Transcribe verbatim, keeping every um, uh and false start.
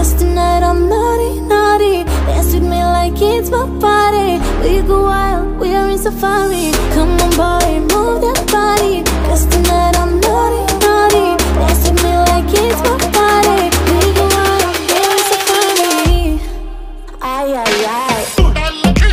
Cause tonight I'm naughty, naughty. Dance with me like it's my party. We go wild, we are in safari. Come on boy,